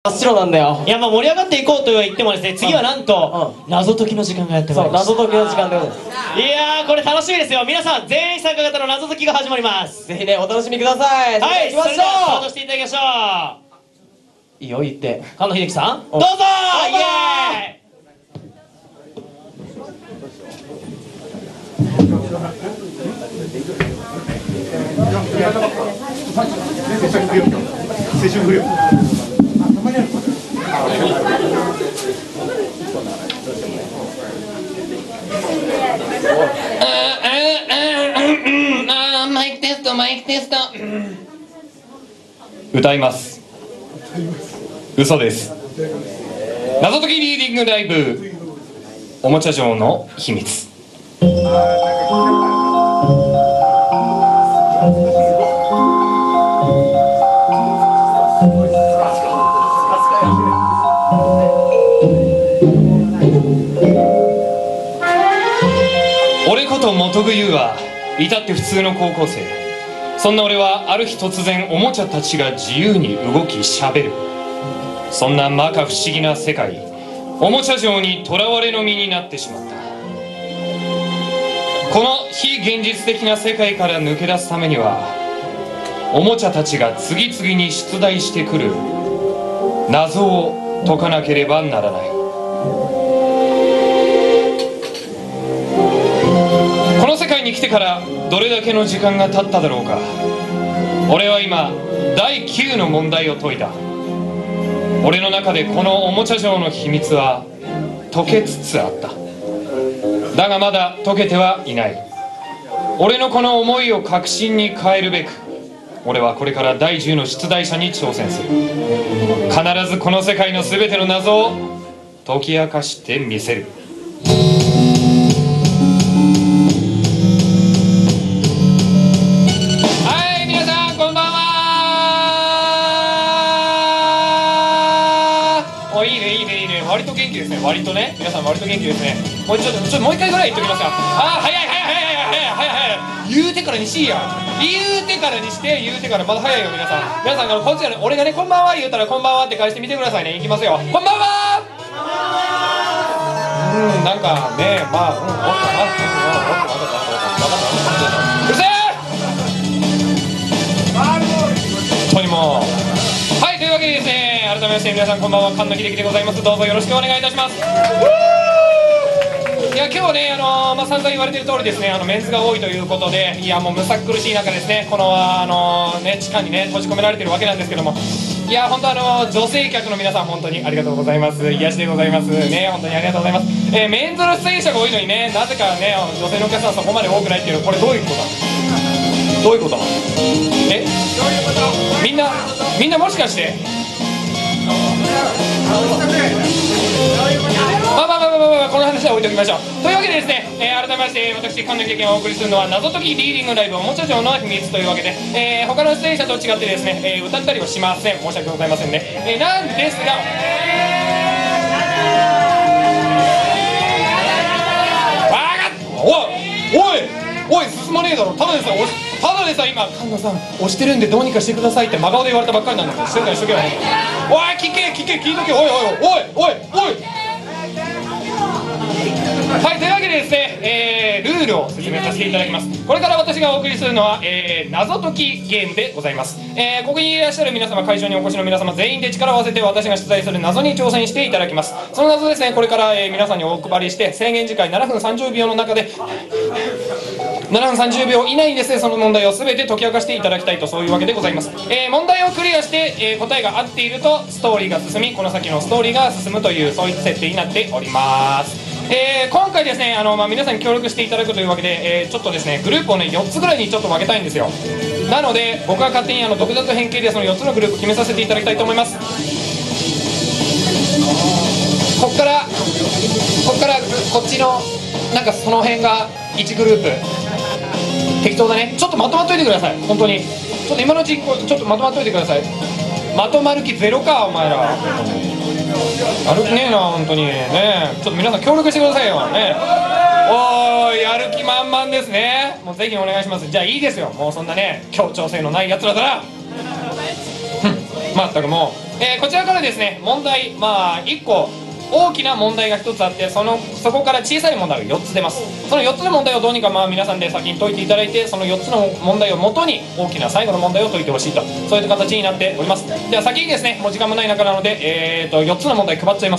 真っ白なんだよ。 いや、まあ盛り上がっていこうと言ってもですね、次はなんと謎解きの時間がやってまいりました。 謎解きの時間でございます。 いやー、これ楽しみですよ。皆さん全員参加型の謎解きが始まります。 ぜひね、お楽しみください。 はい、 行きましそれではスターょトしていただきましょう。いいよ、言って。 う。菅野秀樹さん、どうぞー。イエ青春不良。 マイクテスト、マイクテスト。 歌います。嘘です。謎解きリーディングライブおもちゃ城の秘密。俺こと元具優は至って普通の高校生。そんな俺はある日突然おもちゃたちが自由に動きしゃべる。そんな摩訶不思議な世界、おもちゃ城にとらわれの身になってしまった。この非現実的な世界から抜け出すためには、おもちゃたちが次々に出題してくる謎を解かなければならない。この世界に来てからどれだけの時間が経っただろうか。俺は今第9の問題を解いた。俺の中でこのおもちゃ城の秘密は解けつつあった。だがまだ解けてはいない。俺のこの思いを確信に変えるべく、俺はこれから第10の出題者に挑戦する。必ずこの世界の全ての謎を解き明かしてみせる。割と元気ですね。割とね、皆さん割と元気ですね。もうちょっともう一回ぐらい言っときますか。早い言うてからにしいや。言うてからにして、言うてからまだ早いよ。皆さんこっちがね、俺がね、こんばんは言うたらこんばんはって返してみてくださいね。いきますよ。こんばんは。なんかね、まあうるせえ。本当にもう。はい、というわけでですね、改めまして皆さんこんばんは、菅野秀樹でございます。どうぞよろしくお願いいたします。いや、今日はね、散々言われてる通りですね、メンズが多いということで、いや、もうむさ苦しい中ですね、この地下にね閉じ込められてるわけなんですけども、いや、本当女性客の皆さん本当にありがとうございます。癒しでございますね。本当にありがとうございます。メンズの出演者が多いのにね、なぜかね女性のお客さんそこまで多くないっていうの、これどういうことなの？どういうことなの？みんなもしかしてこの話は置いておきましょう。というわけでですね、改めまして私菅野秀樹がお送りするのは謎解きリーディングライブおもちゃ城の秘密というわけで、他の出演者と違ってですね、歌ったりはしません。申し訳ございませんね。なんですが、おい進まねえだろ。ただでさ今菅野さん押してるんでどうにかしてくださいって真顔で言われたばっかりなんだけど、静かにしとけよ。おい聞いとけ。おい。はい、というわけでですね、ルールを説明させていただきます。これから私がお送りするのは、謎解きゲームでございます。ここにいらっしゃる皆様、会場にお越しの皆様全員で力を合わせて私が出題する謎に挑戦していただきます。その謎ですね、これから、皆さんにお配りして、制限時間7分30秒の中で7分30秒以内にですね、その問題を全て解き明かしていただきたいと、そういうわけでございます。問題をクリアして、答えが合っているとストーリーが進み、この先のストーリーが進むという、そういった設定になっております。今回ですね、皆さんに協力していただくというわけで、ちょっとですねグループをね4つぐらいにちょっと分けたいんですよ。なので僕は勝手に独断と偏見でその4つのグループ決めさせていただきたいと思います。こっからこっちのなんかその辺が1グループ適当だね。ちょっとまとまっといてください。本当にちょっと今のうちちょっとまとまっといてください。まとまる気ゼロかお前ら。やる気ねえな本当にね。ちょっと皆さん協力してくださいよね。おーい、やる気満々ですね。もうぜひお願いします。じゃあいいですよ、もうそんなね協調性のないやつらだな。まったくもうこちらからですね問題1個大きな問題が1つあって、そこから小さい問題が4つ出ます。その4つの問題をどうにか皆さんで先に解いていただいて、その4つの問題をもとに大きな最後の問題を解いてほしいと、そういった形になっております。では先にですね、もう時間もない中なので、4つの問題配っちゃいます。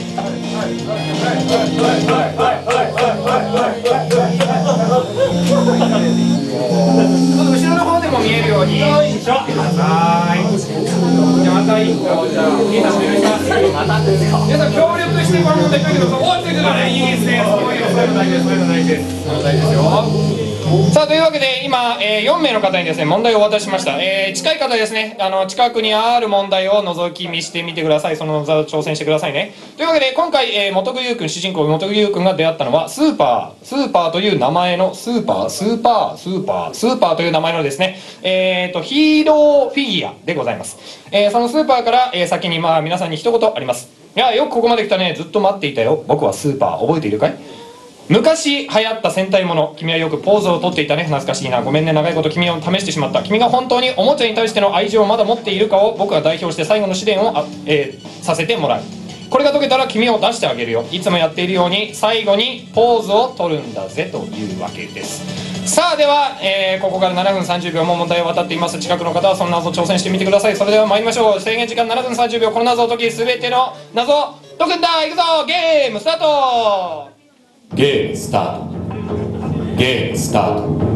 後ろの方でも見えるようにしてください。じゃあまた1個、じゃあリーダーお願いします。皆さん協力してこの問題解いてください。おっ、ついてたね、いいですね。すごいよ、そういうの大事です、そういうの大事です。そういうの大事ですよ。さあというわけで今、4名の方にですね問題をお渡ししました。近い方ですね、近くにある問題を覗き見してみてください。その座を挑戦してくださいね。というわけで今回、本木優君、主人公本木優君が出会ったのはスーパーという名前のスーパーという名前のですね、ヒーローフィギュアでございます。そのスーパーから、先に皆さんに一言あります。いや、よくここまで来たね、ずっと待っていたよ、僕はスーパー、覚えているかい？昔流行った戦隊もの、君はよくポーズをとっていたね。懐かしいな。ごめんね、長いこと君を試してしまった。君が本当におもちゃに対しての愛情をまだ持っているかを僕が代表して最後の試練をさせてもらう。これが解けたら君を出してあげるよ。いつもやっているように最後にポーズを取るんだぜというわけです。さあでは、ここから7分30秒も問題を渡っています。近くの方はその謎を挑戦してみてください。それでは参りましょう。制限時間7分30秒。この謎を解き全ての謎を解くんだ。いくぞ、ゲームスタート。 ゲームスタート。ゲームスタート。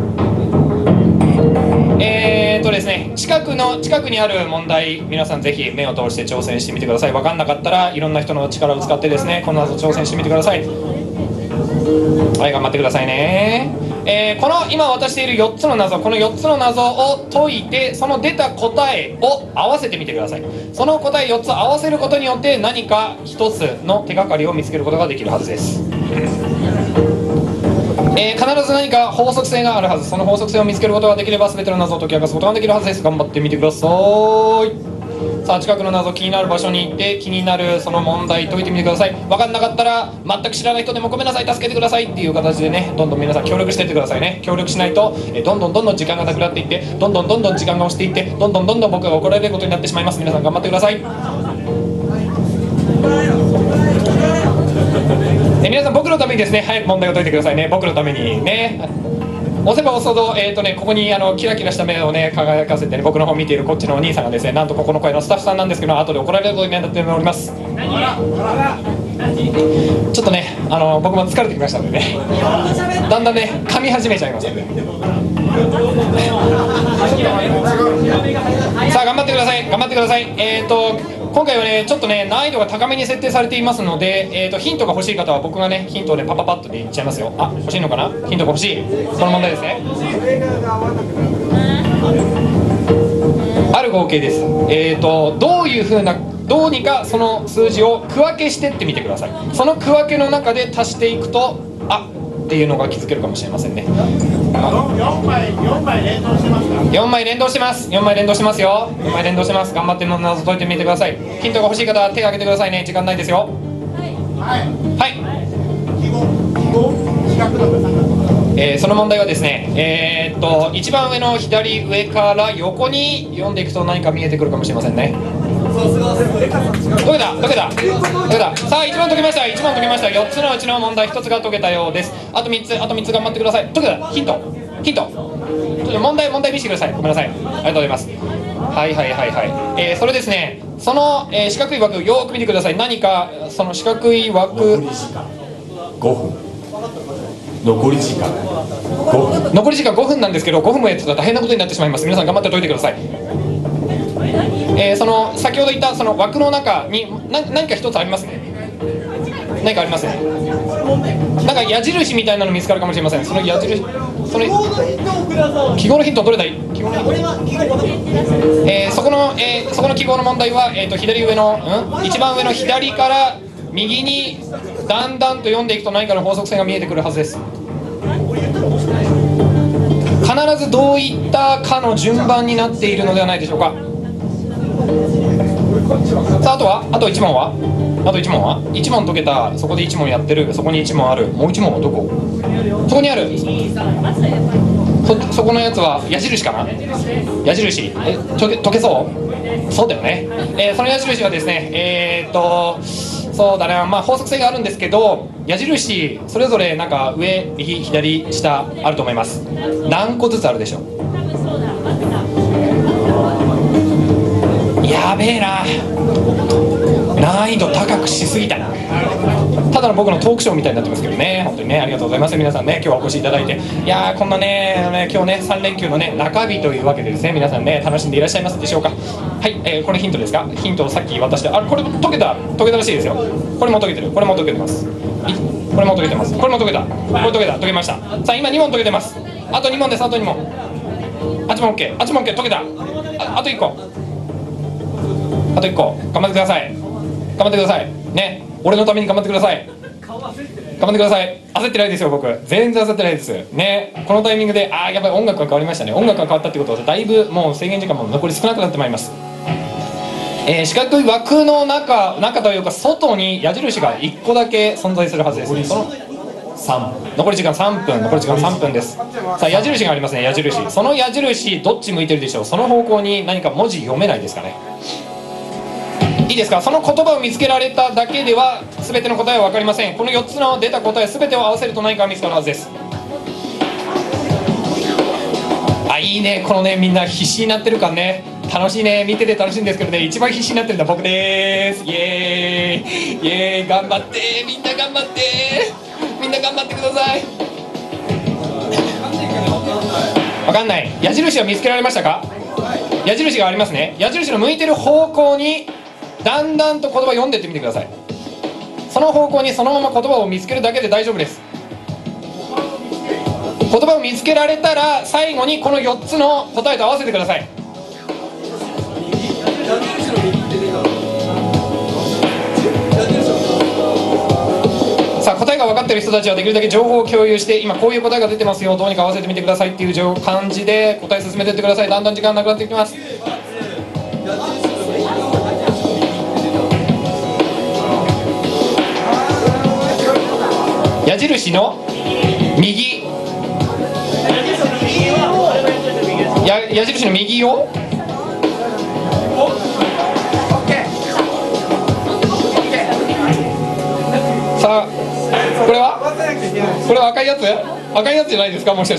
ですね、近くにある問題、皆さんぜひ目を通して挑戦してみてください。分かんなかったらいろんな人の力を使ってですね、この謎挑戦してみてください。はい、頑張ってくださいね。この今渡している4つの謎、この4つの謎を解いて、その出た答えを合わせてみてください。その答え4つ合わせることによって何か1つの手がかりを見つけることができるはずです。必ず何か法則性があるはず。その法則性を見つけることができれば全ての謎を解き明かすことができるはずです。頑張ってみてください。さあ近くの謎、気になる場所に行って気になるその問題解いてみてください。分かんなかったら全く知らない人でもごめんなさい、助けてくださいっていう形でね、どんどん皆さん協力していってくださいね。協力しないとどんどん時間がなくなっていって、どんどん時間が押していって、どんどん僕が怒られることになってしまいます。皆さん頑張ってください。皆さん僕のためにですね、早く問題を解いてくださいね。僕のためにね、押せば押すほど、ここにキラキラした目をね輝かせてね、僕の方見ているこっちのお兄さんがですね、なんとここの声のスタッフさんなんですけど、後で怒られることになっております。ちょっとね、僕も疲れてきましたのでね、だんだんね噛み始めちゃいますのでさあ頑張ってください、頑張ってください。今回はねちょっとね難易度が高めに設定されていますので、ヒントが欲しい方は僕がねヒントをねパッとで言っちゃいますよ。あ、欲しいのかな、ヒントが欲しい、この問題ですね。ある合計です。どういう風な、どうにかその数字を区分けしてってみてください。その区分けの中で足していくとっていうのが気づけるかもしれませんね。4枚連動してますか？4枚連動してます。4枚連動してますよ。4枚連動してます。頑張って謎解いてみてください。ヒントが欲しい方は手を挙げてくださいね。時間ないですよ。はい。その問題はですね、一番上の左上から横に読んでいくと何か見えてくるかもしれませんね。解けた。さあ1問解けました。1問解けました。4つのうちの問題1つが解けたようです。あと3つ頑張ってください。解けた。ヒントちょっと問題見せてください。ごめんなさい。ありがとうございます。はい。それですね、その、四角い枠よーく見てください。何かその四角い枠、 残り時間5分。残り時間5分なんですけど、5分もやってたら大変なことになってしまいます。皆さん頑張って解いてください。その先ほど言ったその枠の中に何か一つありますね。何かありますね。なんか矢印みたいなの見つかるかもしれません。その矢印、その記号のヒントどれだい？記号のヒント。そこの記号の問題は、左上の、一番上の左から右にだんだんと読んでいくと何かの法則性が見えてくるはずです。必ずどういったかの順番になっているのではないでしょうか。さああと1問は1問解けた。そこで1問やってる。そこに1問ある。もう1問はどこ？そこにある。そこのやつは矢印かな。矢印解けそう。 そうだよね、その矢印はですねそうだね、まあ法則性があるんですけど、矢印それぞれなんか上右左下あると思います。何個ずつあるでしょう。やべえな、難易度高くしすぎたな。ただの僕のトークショーみたいになってますけどね、本当にね、ありがとうございます皆さんね、今日はお越しいただいて。いやー、こんなね、今日ね3連休のね中日というわけでですね、皆さんね楽しんでいらっしゃいますでしょうか。はい、これヒントですか。ヒントをさっき渡して、あ、これ溶けたらしいですよ。これも溶けてる、これも溶けてます、これも溶けてます、これも溶けた、これ溶けました。さあ今2問溶けてます。あと2問です。あと2問、あっちも OK、あっちも OK、溶けた。あと1個、あと1個、頑張ってください、頑張ってくださいね、俺のために頑張ってください、頑張ってください。焦ってないですよ、僕全然焦ってないですね。このタイミングでやばい、音楽が変わりましたね。音楽が変わったってことはだいぶもう制限時間も残り少なくなってまいります。四角い枠の中というか外に矢印が1個だけ存在するはずです。その残り時間3分、残り時間3分です。さあ矢印がありますね、矢印。その矢印どっち向いてるでしょう。その方向に何か文字読めないですかね。いいですか。その言葉を見つけられただけでは全ての答えは分かりません。この4つの出た答え全てを合わせると何かが見つかるはずです。いいね、このねみんな必死になってる感ね、楽しいね、見てて楽しいんですけどね、一番必死になってるのは僕です。イエーイイエーイ、頑張って、みんな頑張って、みんな頑張ってください。分かんない。矢印は見つけられましたか。矢印がありますね。矢印の向いてる方向にだんだんと言葉を読んでってみてください。その方向にそのまま言葉を見つけるだけで大丈夫です。言葉を見つけられたら最後にこの4つの答えと合わせてください。さあ答えが分かっている人たちはできるだけ情報を共有して、今こういう答えが出てますよ、どうにか合わせてみてくださいっていう感じで答え進めていってください。だんだん時間なくなっていきます。矢印の右、矢印の右をさあこれは赤いやつじゃないですか、もしかして。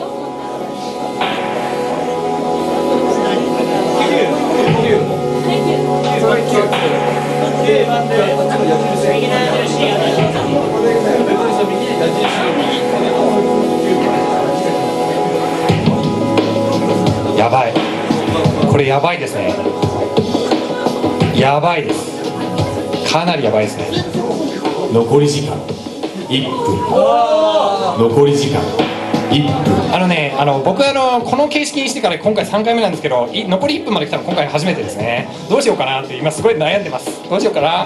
やばい、これやばいですね、やばいです、かなりやばいですね。 残り時間1分、残り時間1分。 僕この形式にしてから今回3回目なんですけど、残り1分まで来たの今回初めてですね。どうしようかなって今すごい悩んでます。どうしようかな。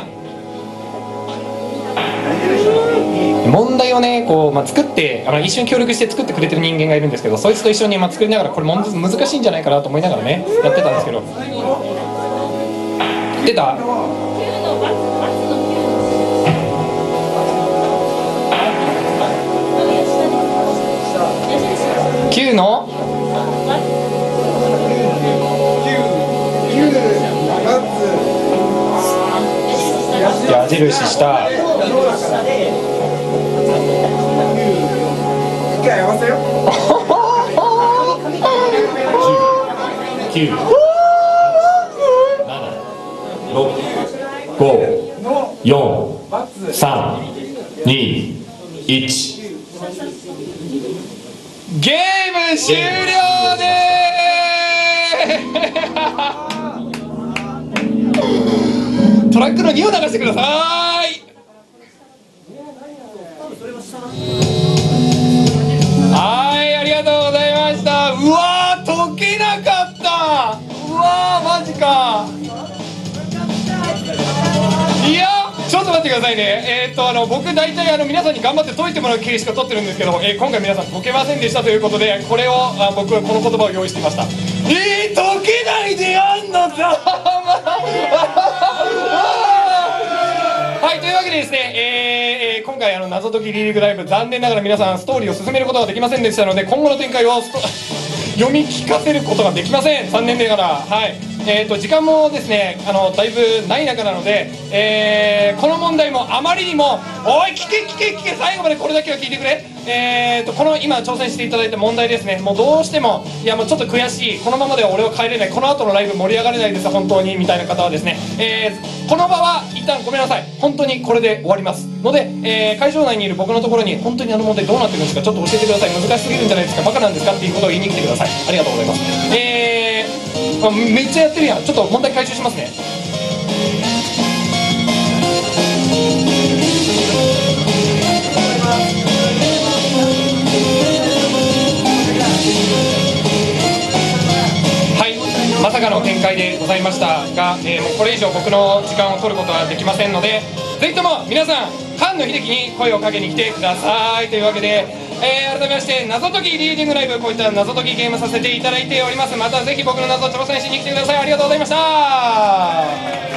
問題をね作って一緒に協力して作ってくれてる人間がいるんですけど、そいつと一緒に作りながらこれ難しいんじゃないかなと思いながらねやってたんですけど。出た9の矢印下 9、7、6、5、4、3、2、1。 ゲーム終了でーす。トラックの2を流してください。はい、ありがとうございました。うわー、溶けなかった。うわー、マジか。いやちょっと待ってくださいね。僕大体皆さんに頑張って解いてもらう形式を取ってるんですけど、今回皆さん解けませんでしたということで、これを僕はこの言葉を用意していました。解けないでやんのかはい、というわけでですね、今回謎解きリーグライブ、残念ながら皆さんストーリーを進めることができませんでしたので、今後の展開を読み聞かせることができません、残念ながら。はい、 時間もですねだいぶない中なので、この問題もあまりにもおい聞け最後までこれだけは聞いてくれ。この今挑戦していただいた問題ですね、もうどうしてもいやもうちょっと悔しい、このままでは俺は帰れない、この後のライブ盛り上がれないです本当にみたいな方はですね、この場は一旦ごめんなさい、本当にこれで終わりますので、会場内にいる僕のところに本当にあの問題どうなってるんですか、ちょっと教えてください、難しすぎるんじゃないですか、バカなんですかっていうことを言いに来てください。ありがとうございます。めっちゃやってるやん。ちょっと問題回収しますね。まさかの展開でございましたが、もうこれ以上僕の時間を取ることはできませんので、ぜひとも皆さん菅野秀樹に声をかけに来てくださいというわけで、改めまして謎解きリーディングライブ、こういった謎解きゲームさせていただいております。またぜひ僕の謎挑戦しに来てください。ありがとうございました。